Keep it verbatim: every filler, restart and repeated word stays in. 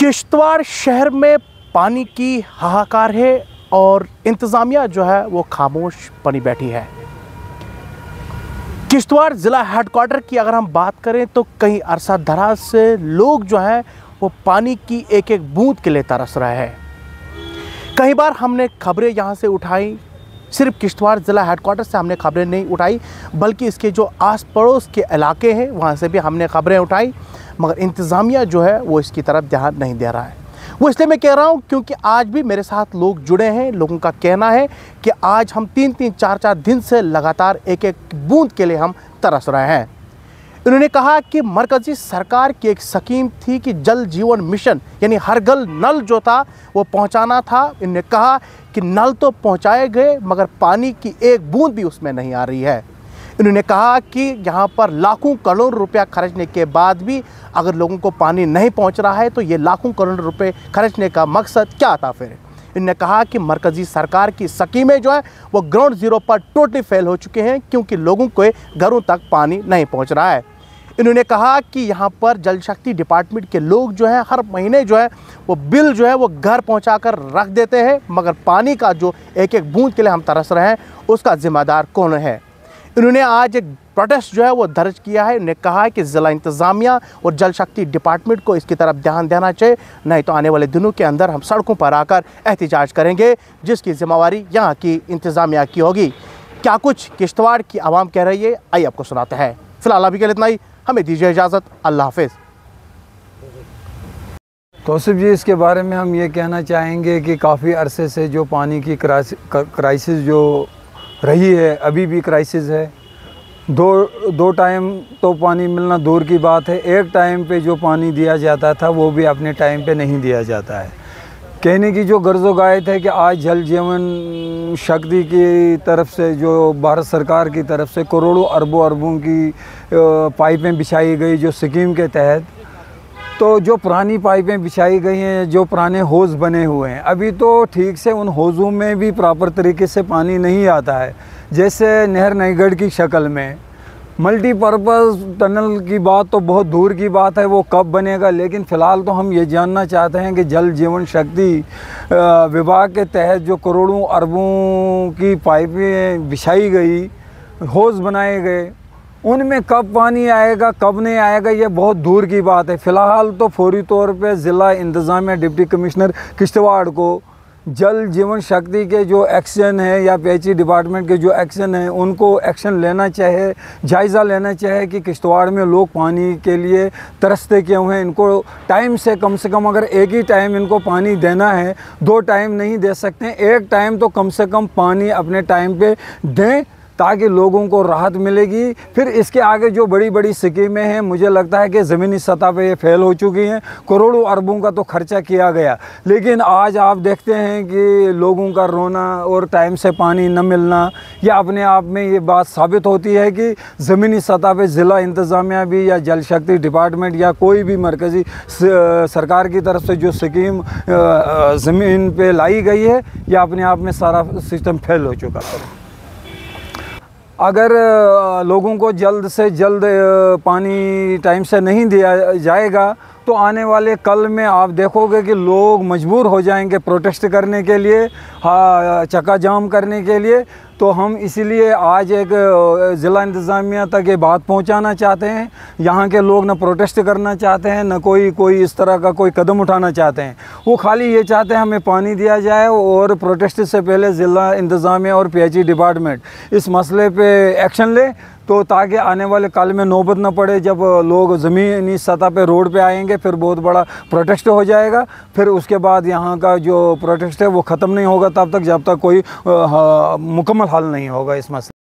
किश्तवाड़ शहर में पानी की हाहाकार है और इंतज़ामिया जो है वो खामोश बनी बैठी है। किश्तवाड़ ज़िला हेडक्वार्टर की अगर हम बात करें तो कई अरसा दराज से लोग जो हैं वो पानी की एक एक बूंद के लिए तरस रहे हैं। कई बार हमने खबरें यहाँ से उठाई, सिर्फ किश्तवाड़ ज़िला हेडक्वार्टर से हमने खबरें नहीं उठाई बल्कि इसके जो आस पड़ोस के इलाके हैं वहाँ से भी हमने खबरें उठाई, मगर इंतज़ामिया जो है वो इसकी तरफ ध्यान नहीं दे रहा है। वो इसलिए मैं कह रहा हूँ क्योंकि आज भी मेरे साथ लोग जुड़े हैं। लोगों का कहना है कि आज हम तीन तीन चार चार दिन से लगातार एक एक बूंद के लिए हम तरस रहे हैं। इन्होंने कहा कि मरकज़ी सरकार की एक स्कीम थी कि जल जीवन मिशन यानी हर घर नल जो था वो पहुंचाना था। इन्होंने कहा कि नल तो पहुंचाए गए मगर पानी की एक बूंद भी उसमें नहीं आ रही है। इन्होंने कहा कि यहाँ पर लाखों करोड़ रुपया खर्चने के बाद भी अगर लोगों को पानी नहीं पहुँच रहा है तो ये लाखों करोड़ रुपए खर्चने का मकसद क्या था फिर। इन्होंने कहा कि मरकज़ी सरकार की स्कीमें जो है वो ग्राउंड ज़ीरो पर टोटली फेल हो चुके हैं क्योंकि लोगों के घरों तक पानी नहीं पहुँच रहा है। इन्होंने कहा कि यहाँ पर जल शक्ति डिपार्टमेंट के लोग जो हैं हर महीने जो है वो बिल जो है वो घर पहुँचाकर रख देते हैं, मगर पानी का जो एक एक बूंद के लिए हम तरस रहे हैं उसका जिम्मेदार कौन है। इन्होंने आज एक प्रोटेस्ट जो है वो दर्ज किया है। इन्होंने कहा है कि ज़िला इंतज़ामिया और जल शक्ति डिपार्टमेंट को इसकी तरफ ध्यान देना चाहिए, नहीं तो आने वाले दिनों के अंदर हम सड़कों पर आकर एहतिजाज करेंगे जिसकी जिम्मेवारी यहाँ की इंतज़ामिया की होगी। क्या कुछ किश्तवाड़ की आवाम कह रही है, आइए आपको सुनाते हैं। फिलहाल अभी के लिए इतना ही, हमें दीजिए इजाज़त। अल्लाह हाफिज़। तौसीफ जी, इसके बारे में हम ये कहना चाहेंगे कि काफ़ी अरसे से जो पानी की क्राइसिस जो रही है, अभी भी क्राइसिस है। दो दो टाइम तो पानी मिलना दूर की बात है, एक टाइम पे जो पानी दिया जाता था वो भी अपने टाइम पे नहीं दिया जाता है। कहने की जो गर्ज़ो गायत है कि आज जल जीवन शक्ति की तरफ से, जो भारत सरकार की तरफ से करोड़ों अरबों अरबों की पाइपें बिछाई गई जो स्कीम के तहत, तो जो पुरानी पाइपें बिछाई गई हैं, जो पुराने होज़ बने हुए हैं, अभी तो ठीक से उन होज़ों में भी प्रॉपर तरीके से पानी नहीं आता है। जैसे नहर नईगढ़ की शक्ल में मल्टीपर्पज़ टनल की बात तो बहुत दूर की बात है, वो कब बनेगा, लेकिन फ़िलहाल तो हम ये जानना चाहते हैं कि जल जीवन शक्ति विभाग के तहत जो करोड़ों अरबों की पाइपें बिछाई गई, होज़ बनाए गए, उनमें कब पानी आएगा कब नहीं आएगा ये बहुत दूर की बात है। फ़िलहाल तो फौरी तौर पे ज़िला इंतज़ामिया डिप्टी कमिश्नर किश्तवाड़ को जल जीवन शक्ति के जो एक्शन है या पीएचई डिपार्टमेंट के जो एक्शन है उनको एक्शन लेना चाहिए, जायज़ा लेना चाहिए कि किश्तवाड़ में लोग पानी के लिए तरसते क्यों हैं। इनको टाइम से कम से कम, अगर एक ही टाइम इनको पानी देना है, दो टाइम नहीं दे सकते, एक टाइम तो कम से कम पानी अपने टाइम पे दें ताकि लोगों को राहत मिलेगी। फिर इसके आगे जो बड़ी बड़ी स्कीमें हैं, मुझे लगता है कि ज़मीनी सतह पे ये फेल हो चुकी हैं। करोड़ों अरबों का तो खर्चा किया गया, लेकिन आज आप देखते हैं कि लोगों का रोना और टाइम से पानी न मिलना, यह अपने आप में ये बात साबित होती है कि ज़मीनी सतह पे ज़िला इंतज़ामिया भी या जल शक्ति डिपार्टमेंट या कोई भी मरकज़ी सरकार की तरफ से जो स्कीम ज़मीन पे लाई गई है, यह अपने आप में सारा सिस्टम फेल हो चुका है। अगर लोगों को जल्द से जल्द पानी टाइम से नहीं दिया जाएगा तो आने वाले कल में आप देखोगे कि लोग मजबूर हो जाएंगे प्रोटेस्ट करने के लिए, हाँ, चक्का जाम करने के लिए। तो हम इसीलिए आज एक ज़िला इंतज़ामिया तक ये बात पहुंचाना चाहते हैं। यहाँ के लोग न प्रोटेस्ट करना चाहते हैं, न कोई कोई इस तरह का कोई कदम उठाना चाहते हैं। वो खाली ये चाहते हैं हमें पानी दिया जाए, और प्रोटेस्ट से पहले ज़िला इंतज़ामिया और पीएचई डिपार्टमेंट इस मसले पे एक्शन ले, तो ताकि आने वाले कल में नौबत न पड़े जब लोग ज़मीनी सतह पे रोड पे आएंगे, फिर बहुत बड़ा प्रोटेस्ट हो जाएगा। फिर उसके बाद यहाँ का जो प्रोटेस्ट है वो ख़त्म नहीं होगा तब तक, जब तक कोई मुकम्मल हल नहीं होगा इस मसले।